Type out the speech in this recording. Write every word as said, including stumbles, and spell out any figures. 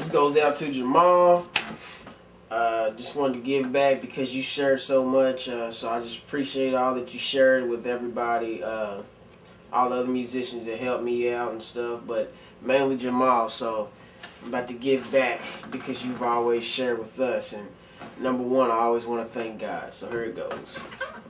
This goes out to Jamal. Uh, just wanted to give back because you shared so much. Uh, so I just appreciate all that you shared with everybody. Uh, all the other musicians that helped me out and stuff, but mainly Jamal. So I'm about to give back because you've always shared with us. And number one, I always want to thank God. So here it goes.